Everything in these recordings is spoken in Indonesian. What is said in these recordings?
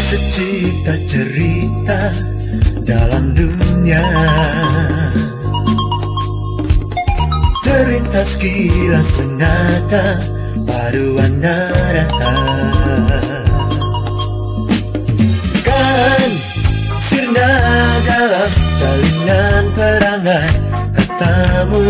secipta cerita dalam dunia, terlintas kilas senjata paduan narata. Kan sirna dalam jalinan perangai katamu,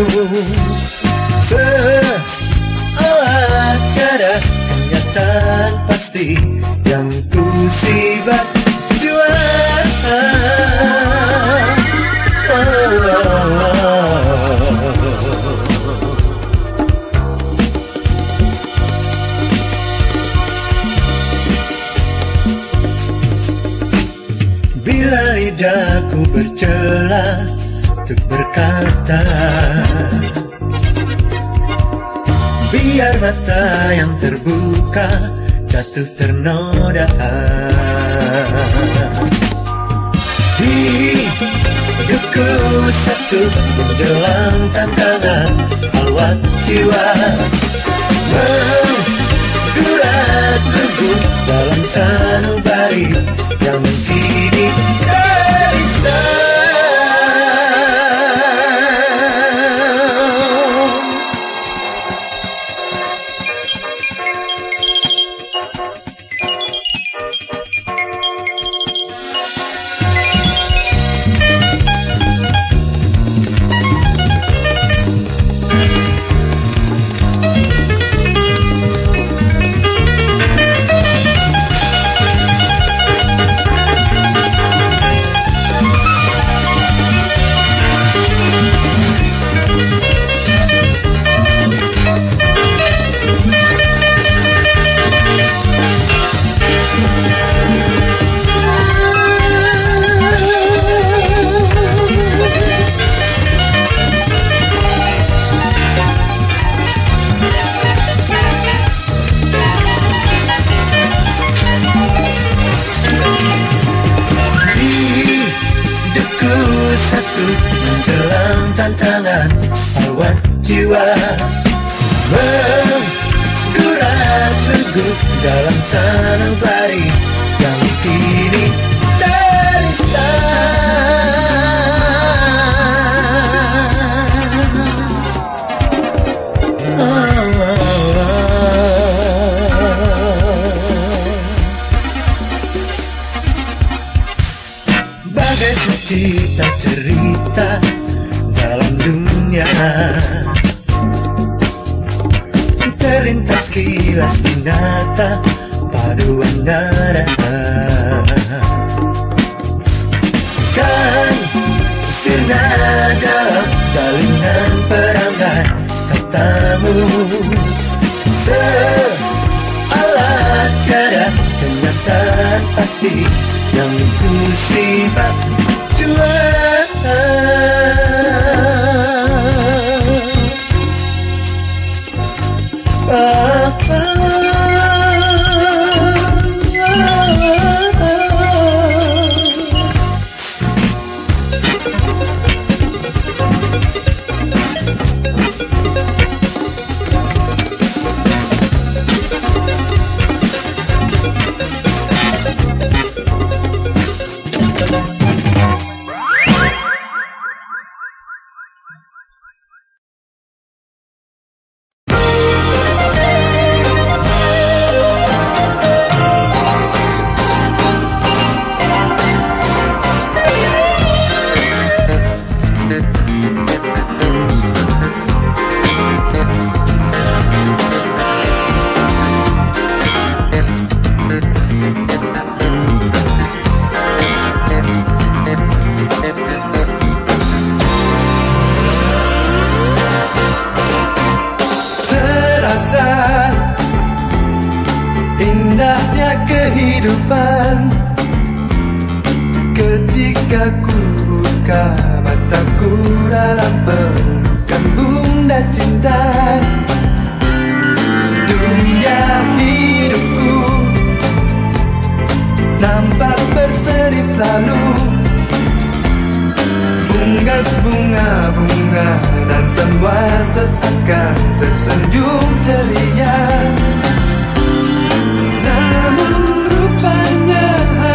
seolah tiada kenyataan pasti yang ku sibat jua. Bila lidahku bercela untuk berkata, biar mata yang terbuka jatuh ternoda. Hidupku satu menjelang tantangan awak jiwa, mendurat teguh dalam sanubari yang kini terista. Tantangan awak jiwa, mendurat teguh dalam sanubari yang kini terista. Bagai secipta cerita dalam dunia, terlintas kilas binata paduan narata. Kan sirna dalam jalinan perangai katamu, seolah tiada kenyataan pasti yang ku sibat jua. Indahnya kehidupan ketika ku buka mataku dalam pelukan bunda cinta. Dunia hidupku nampak berseri selalu, bunggas bunga-bunga dan semua seakan tersenyum ceria. Namun rupanya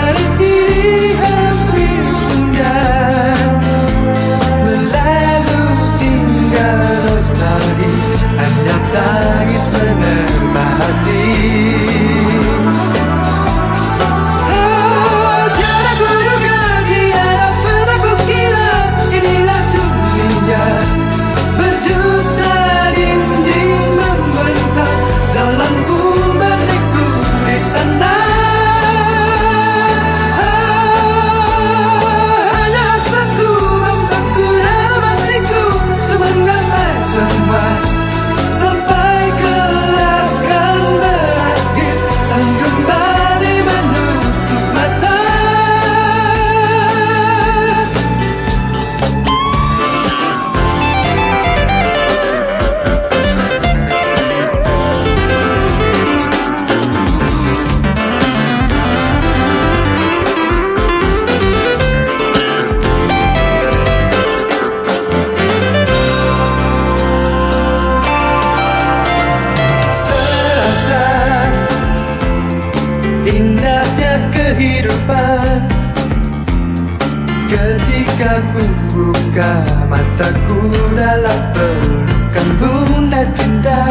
ku buka mataku dalam pelukan bunda cinta.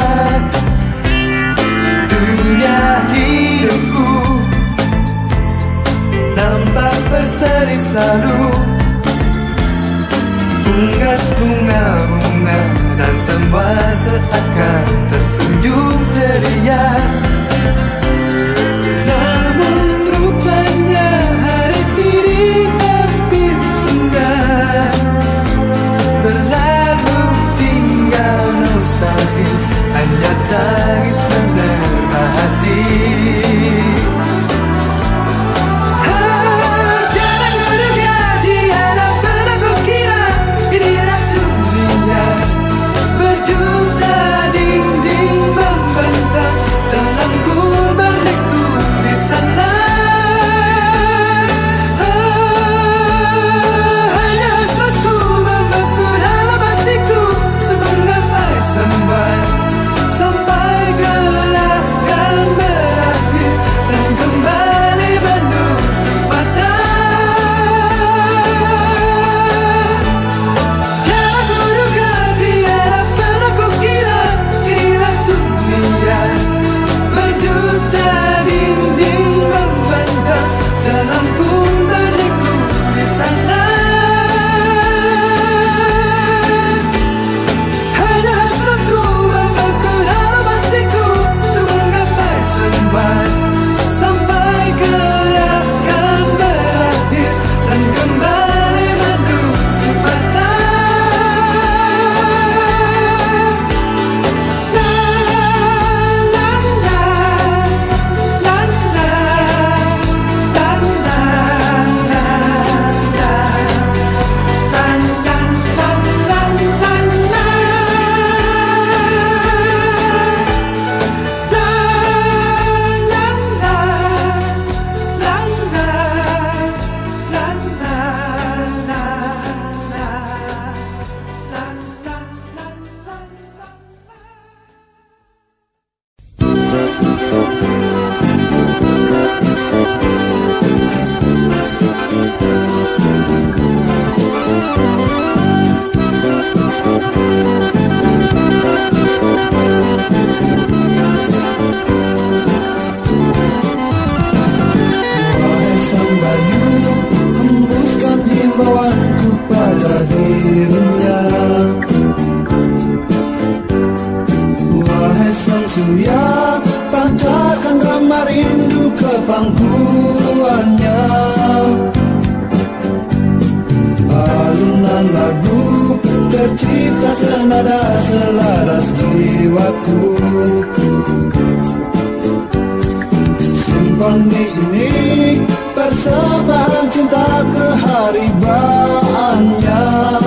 Dunia hidupku nampak berseri selalu, unggas bunga-bunga dan semua seakan tersenyum ceria. Namun rupanya hari ini hampir singgah, berlalu tinggal nostalgia, hanya tangis menerpa hati. Berjuta dinding membentang, jalanku berliku di sana. Hanya hasratku membeku dalam hatiku, untuk menggapai sampai gelap kan berakhir dan kembali menutup mata. Tiada kuduga, tiada pernah kukira, inilah dunia. Berjuta dinding membentang, jalan pun berliku di sana. Hanya hasratku membeku dalam hatiku, untuk menggapai sampai gelap kan berakhir dan kembali menutup mata. Wahai sang bayu, hembuskan himbauanku pada dirinya. Wahai sang surya, pancarkan gambar rindu ke pangkuannya. Alunan lagu tercipta senada selaras jiwaku. Simfoni ini persembahan cinta keharibaannya.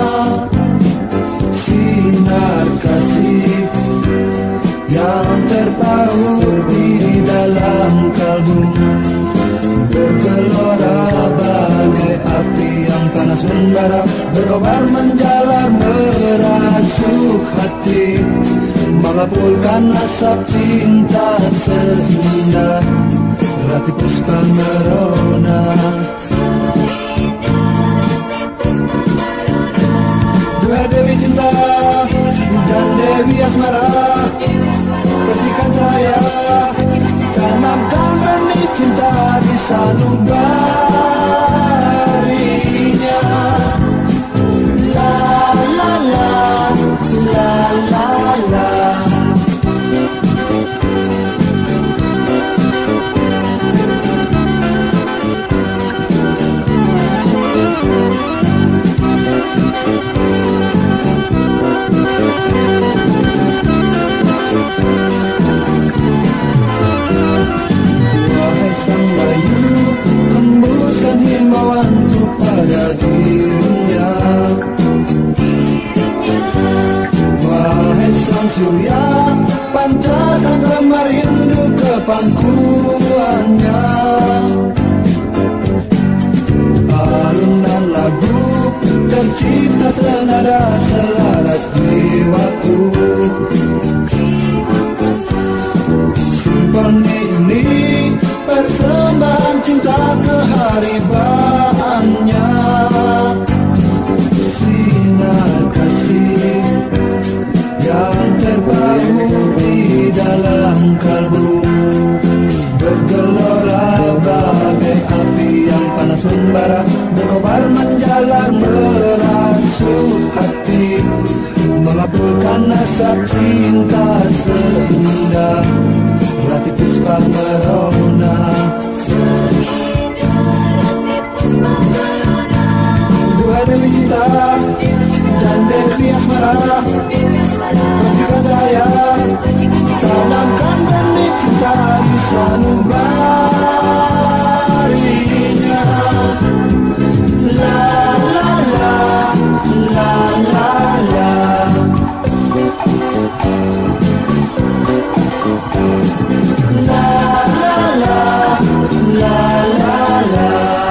Sinar kasih yang terpaut di dalam kalbu, bergelora bagai api yang panas membara, berkobar menjalar merasuk hati, mengepulkan asap cinta seindah rati puspa merona. Dua dewi cinta dan dewi asmara, bersihkan cahaya, tanamkan benih cinta di sanubarinya. La la la la la la. Wahai sang bayu, hembuskan himbauanku pada dirinya. Wahai sang surya, pancarkan gambar rindu ke pangkuannya. Alunan lagu tercipta senada selaras jiwaku. Simfoni ini persembahan cinta keharibaannya. sanubarinya. La la la, la la la. La la la, la la la.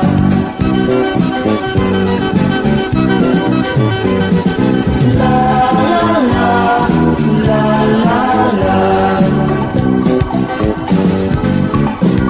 La la la, la la la.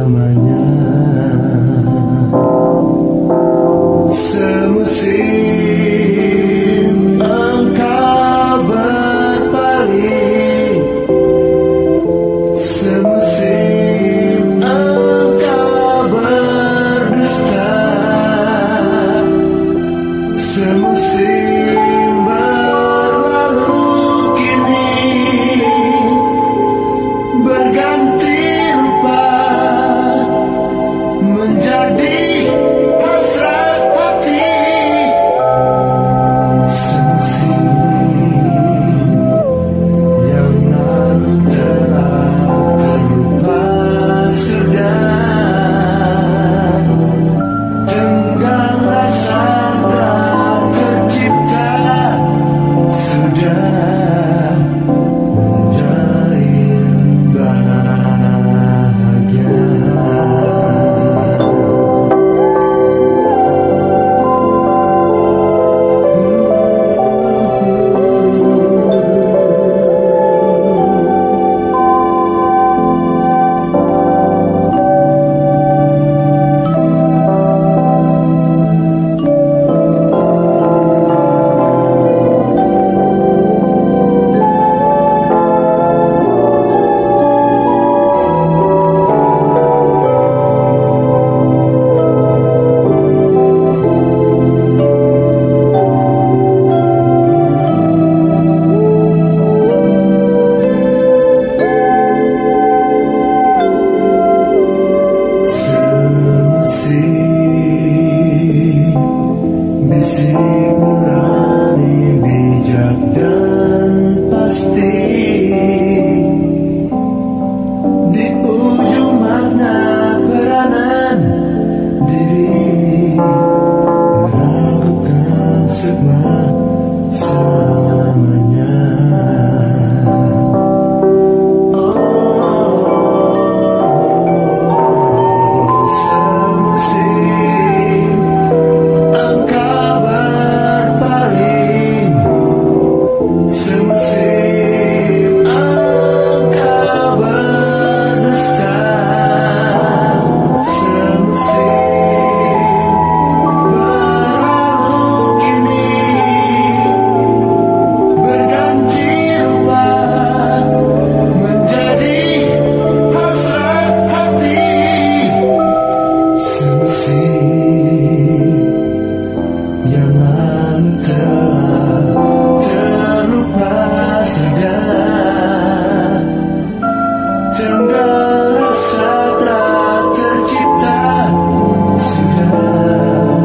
selamanya. Semusim engkau berpaling, semusim engkau berdusta, semusim berlalu kini berganti rupa menjadi hasrat hati. Semusim yang lalu telah terlupa sudah, tenggang rasa tak tercipta sudah menjalin bahagia. Bisik nurani bijak dan pasti, di ujung makna peranan diri melakukan sebuah selamanya. Semusim engkau berpaling, semusim engkau berdusta, semusim berlalu kini berganti rupa menjadi hasrat hati. Semusim yang lalu telah terlupa sudah, tenggang rasa tak tercipta sudah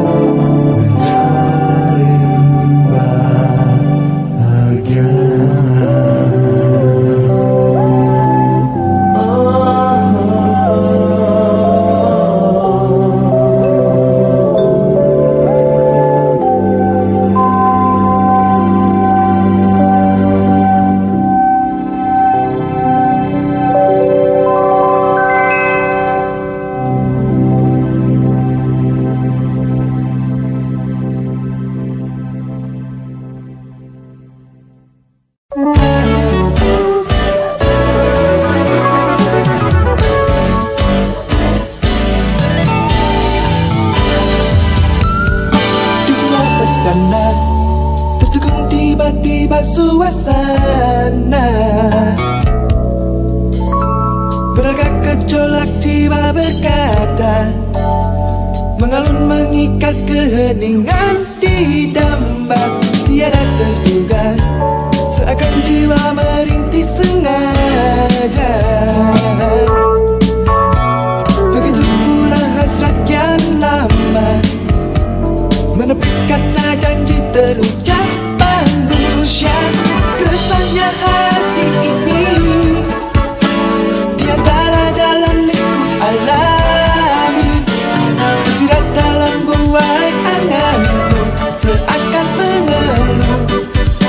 menjalin bahagia. Di sebuah bercanda tertegun tiba-tiba suasana. Benarkah gejolak jiwa berkata mengalun mengikat keheningan di dambak tiada terduga, seakan jiwa merintih sengaja. Begitu pula hasrat kian lama menepis kata janji terucap manusia. Resahnya hati ini di antara jalan liku alami, tersirat dalam buai anganku seakan mengeluh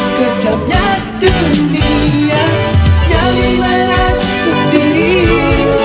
kejamnya dunia yang merasuk diri.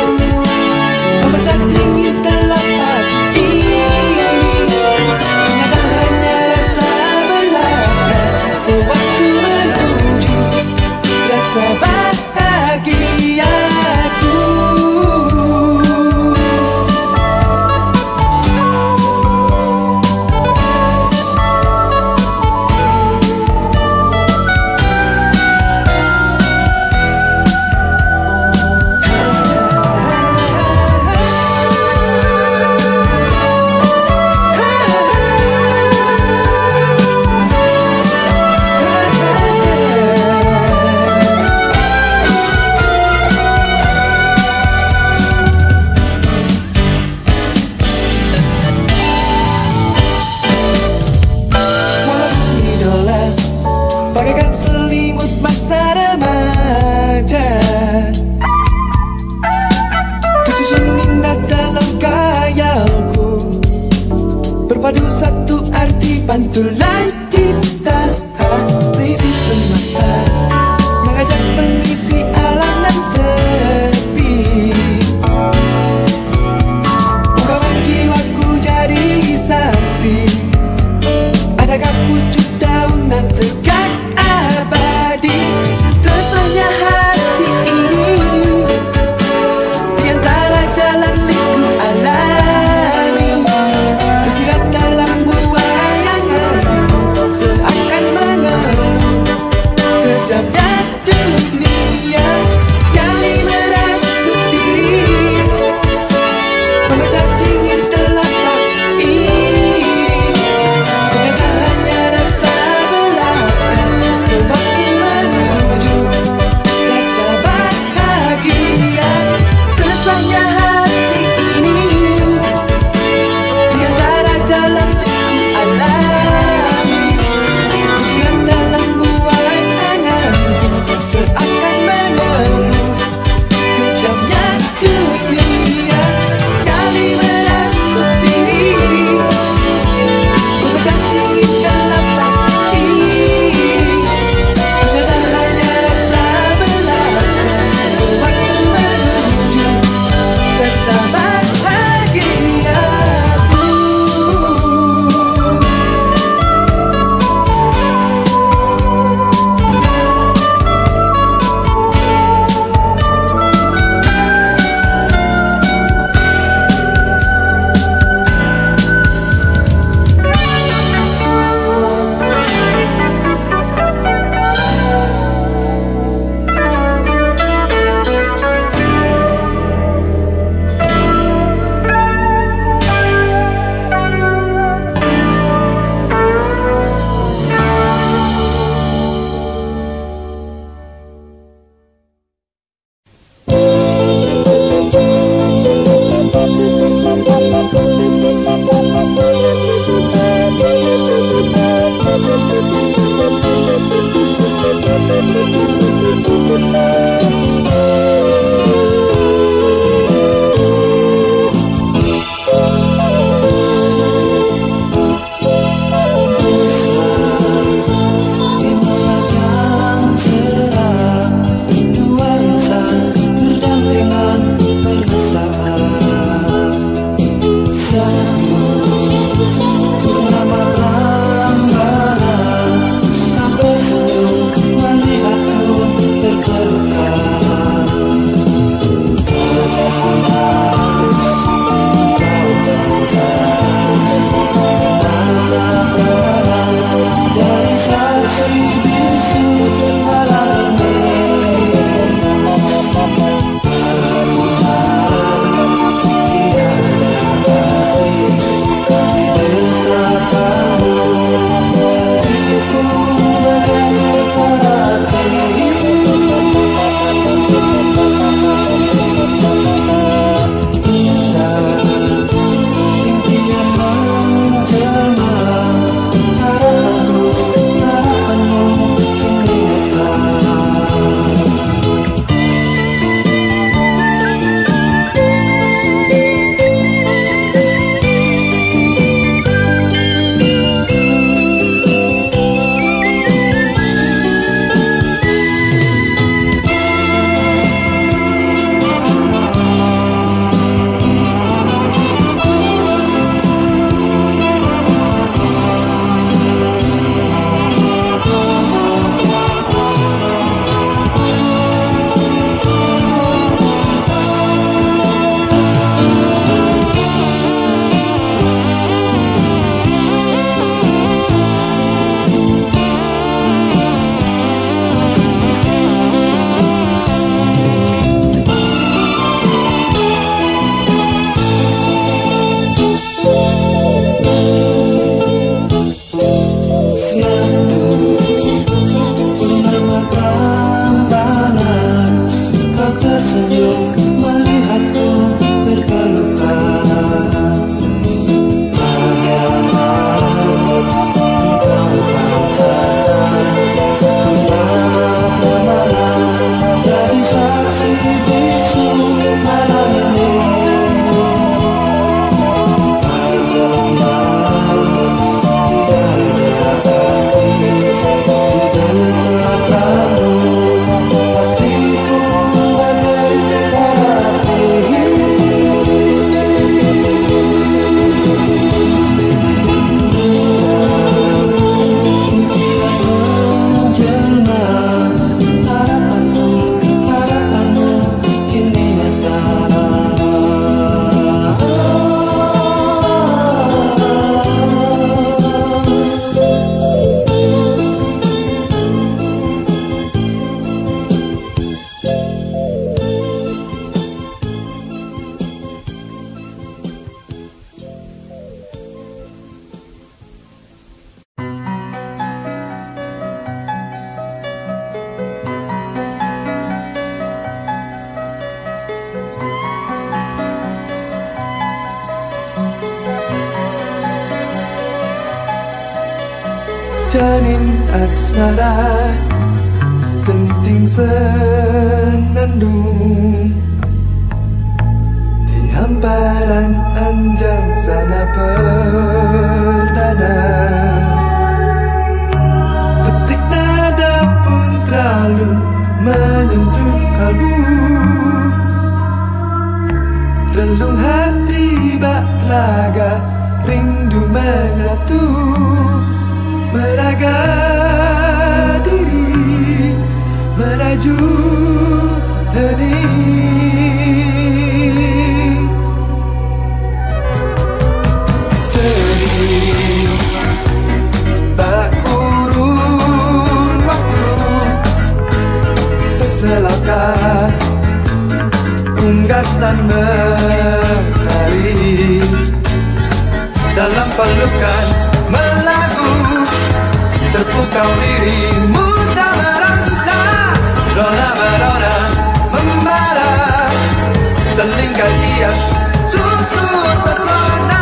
Pantulan cipta puisi semesta, mengajak mengisi alam dan sepi. Ungkapan jiwaku jadi saksi, adakah pucuk daunan tegak abadi. Resahnya hati ini di antara jalan liku alami, tersirat dalam buayanganku janin asmara genting senandung di hamparan anjang sana perdana. Petik nada pun terlalu menyentuh kalbu, relung hati bak telaga rindu menyatu, meraga diri merajut hening. Sedih bak kurun waktu seselapkah unggas dan menari dalam pelukan melagu, terpukau dirimu tak meranta, rona merona membara, selingkar hias tutur pesona.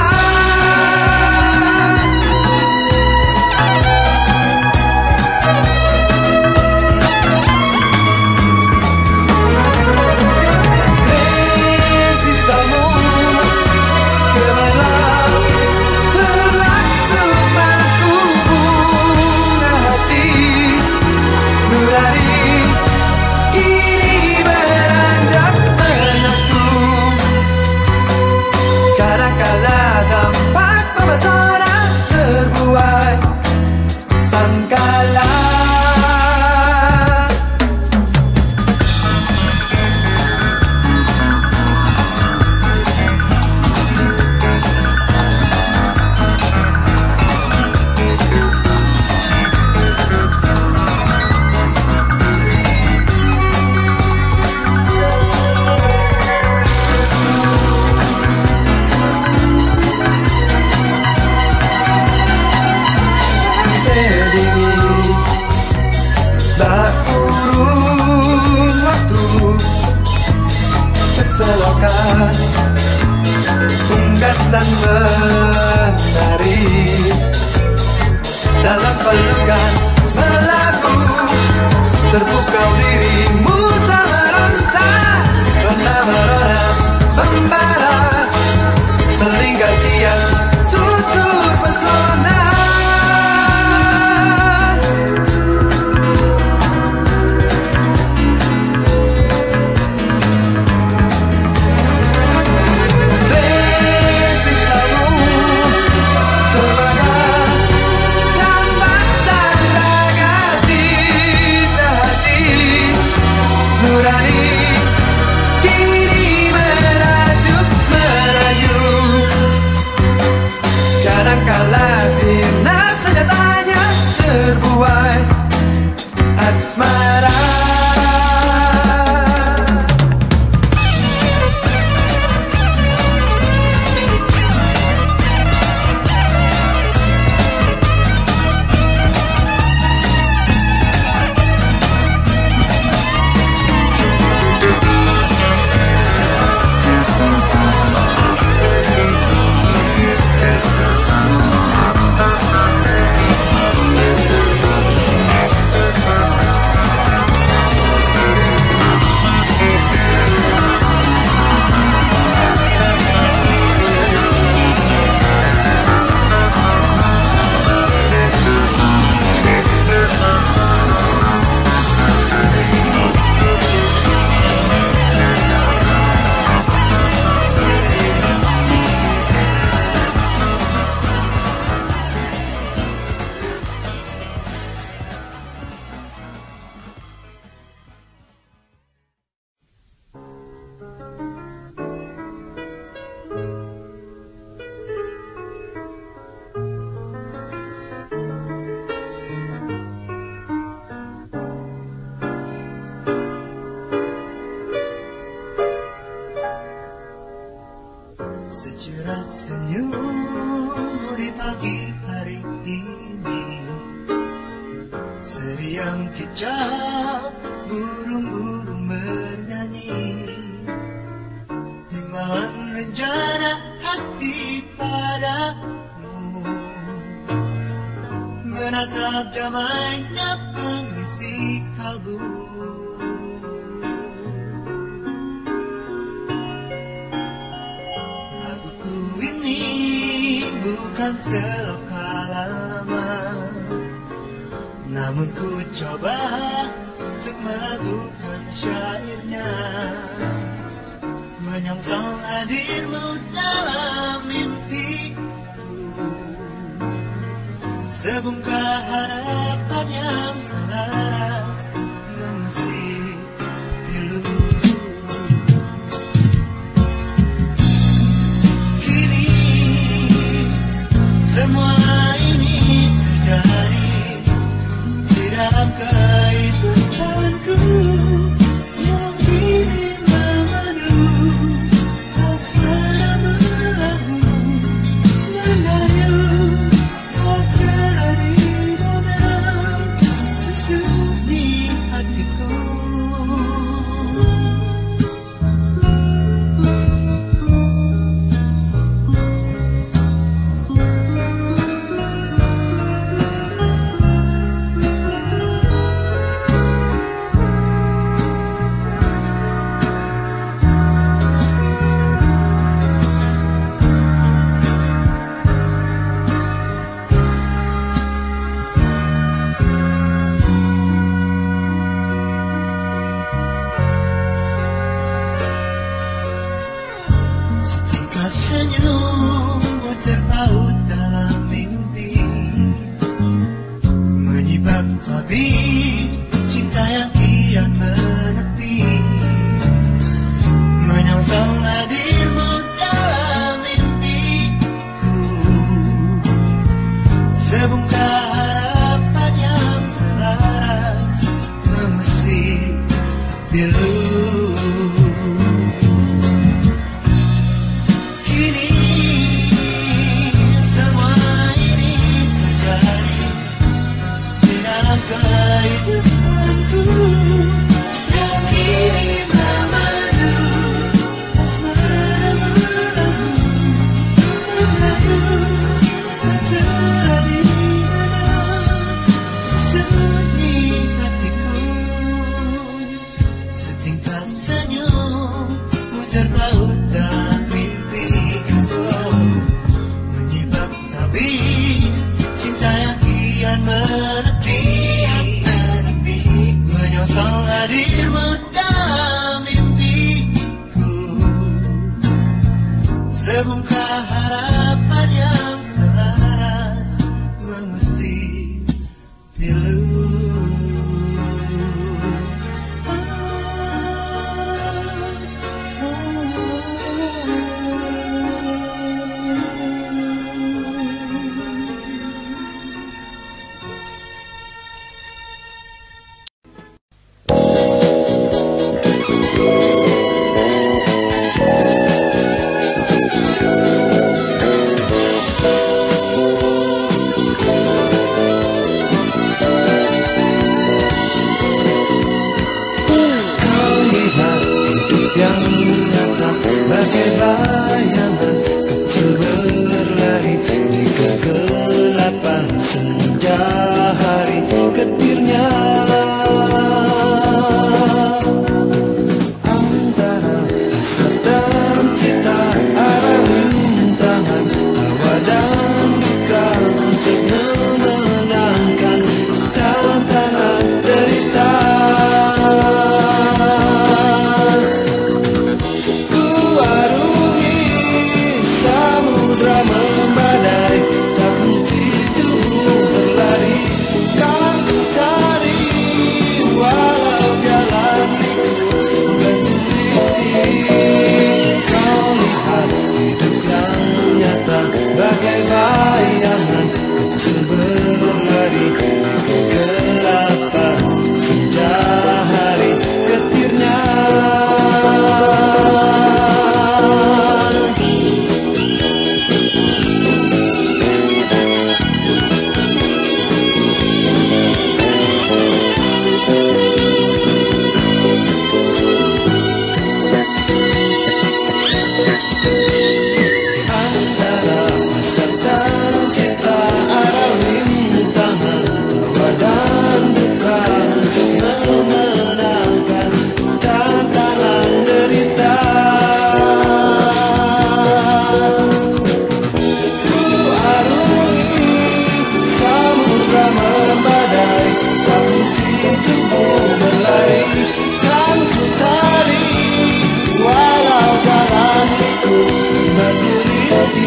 Seorang terbuai sangkala. Selokan unggas dan menari dalam pelukan melagu, terpukau dirimu tak meronta, rona merona membara, selingkar hias tutur pesona. Senjatanya terbuai asmara. Secerah senyum di pagi hari ini, seriang kicau burung-burung bernyanyi, himbauan rencana hati padamu menatap damainya pengisi kalbu. Laguku ini bukan seloka lama, namun ku coba untuk melakukan syairnya, menyongsong hadirmu dalam mimpiku, sebongkah harapan yang selaras mengusik pilu. Kini semua ini terjadi di dalam kehidupanku yang kini memadu asmara merabu mengayu tak terjadi dalam sesunyi hatiku. Setingkah senyummu terpaut dalam mimpi, menyibak tabir cinta yang kian menepi, menyongsong hadirmu dalam mimpiku, sebongkah harapan yang selaras mengusik pilu. Kehidupanku yang kini memadu asmara merabu mengayu tak terjadi dalam sesunyi hatiku. Setingkah senyummu terpaut dalam mimpi, menyibak tabir cinta yang kian menepi, menyongsong hadirmu dalam mimpiku, sebongkah harapan yang selaras mengusik pilu.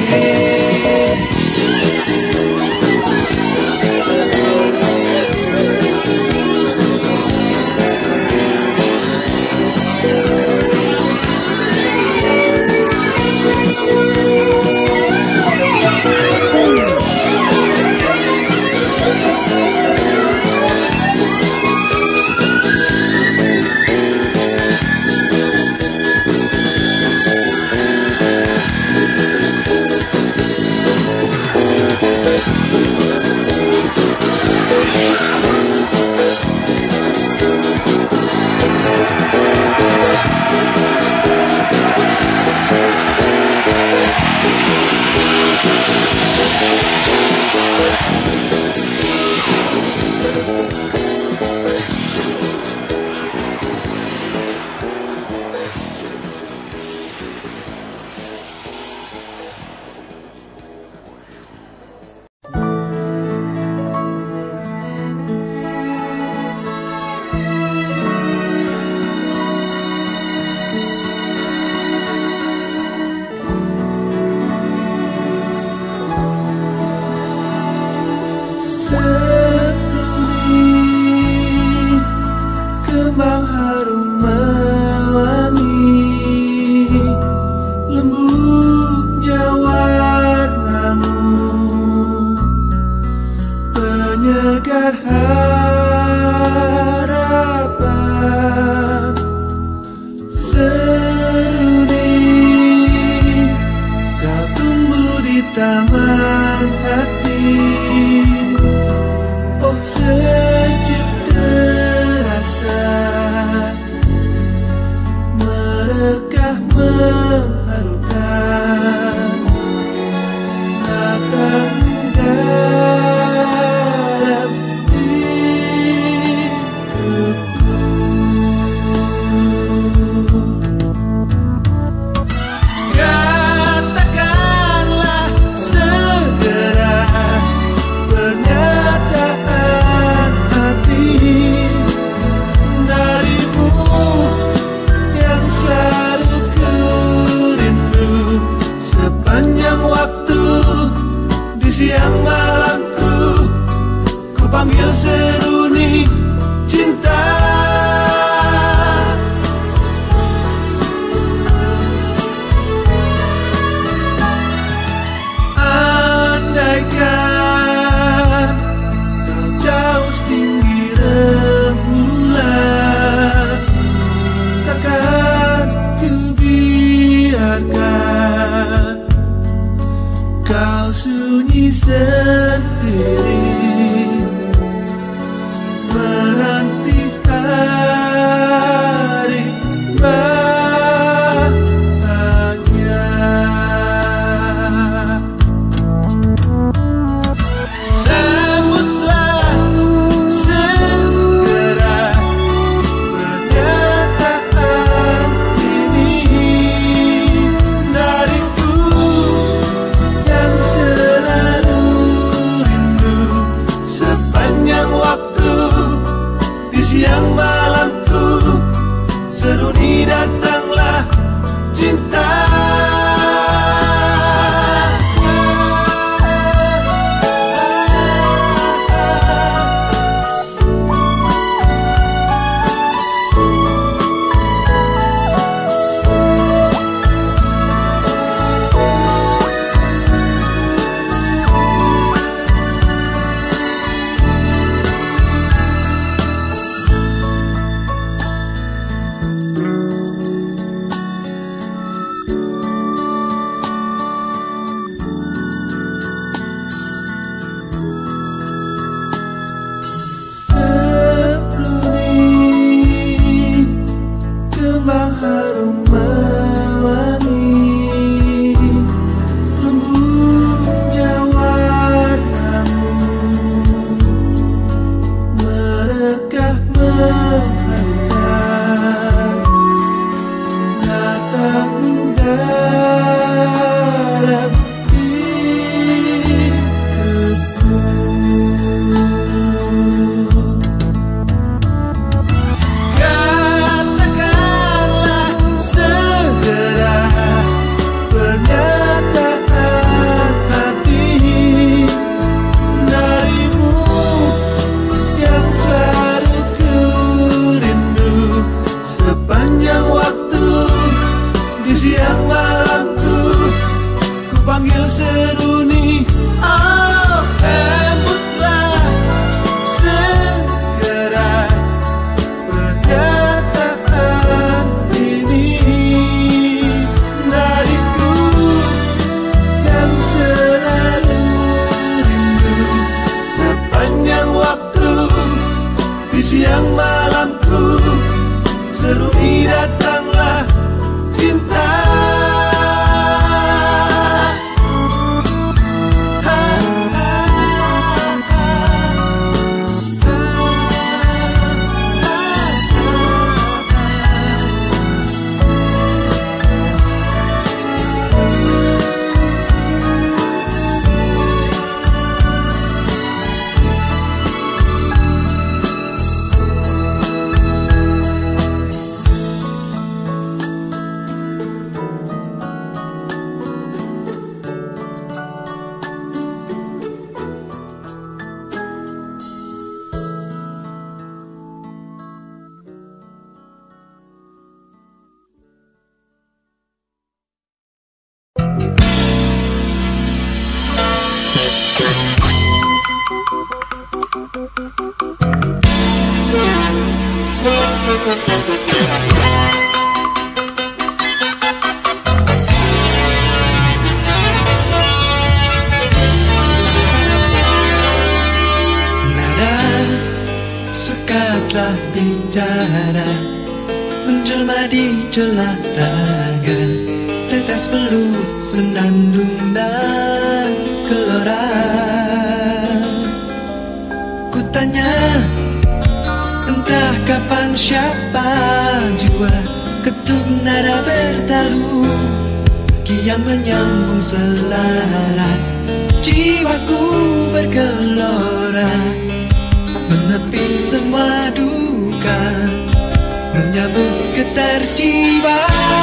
Yang selalu rindu seruni. Oh, rambutlah segera perkataan ini dariku yang selalu rindu sepanjang waktu di siang malamku. Seruni datanglah cinta. Nada sekatlah bicara menjelma di celah raga, tetes peluk senandung dan gelora. Ku tanya entah kapan siapa jua ketuk nada bertalu, kian menyambung selaras jiwaku bergelora, menepi semua duka, menyambut getar jiwa.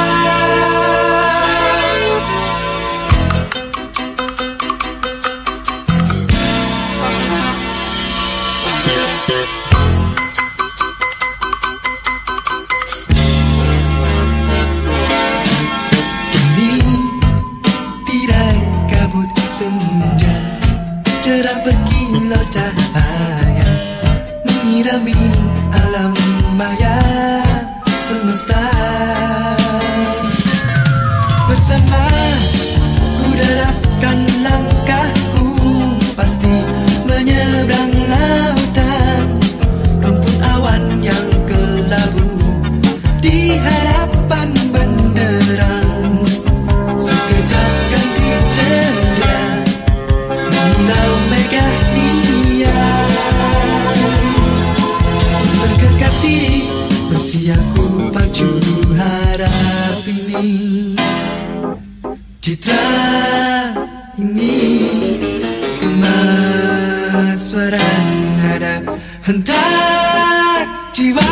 Kini tirai kabut senja, cerah berkilau cahaya menyirami alam maya semesta. Bersama ku derapkan langkahku, pasti menyeberang lautan, rumput awan yang kelabu di hadapan benderang. Sekejap ganti ceria, milau megah berkekasih bersiaku pacu harap ini. Citra ini kemas suara nada hentak jiwa.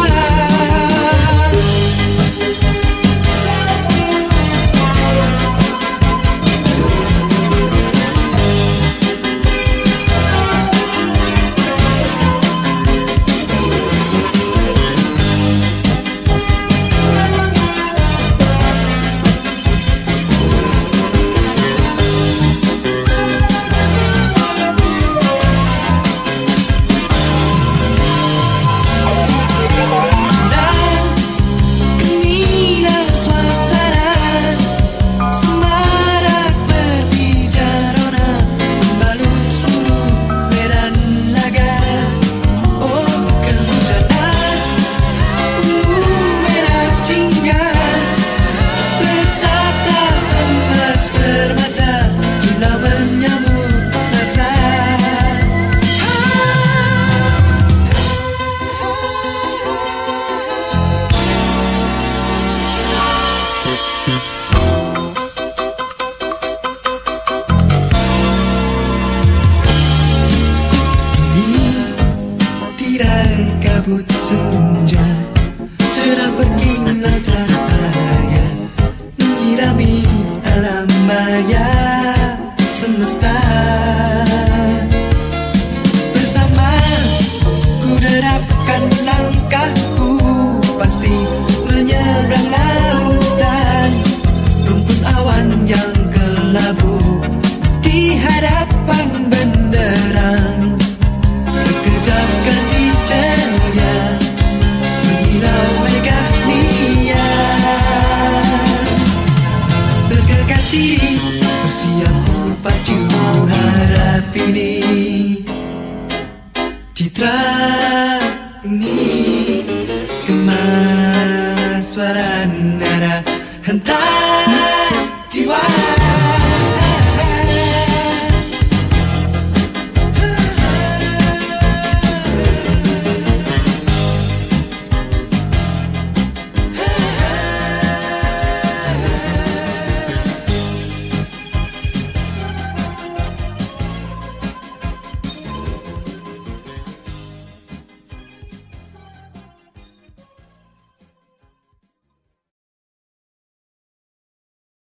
Kabut senja, cerah berkilau cahaya menyirami alam maya semesta. Bersama ku derapkan langkahku, pasti menyeberang lautan, rumput awan yang kelabu di siap ku pacu.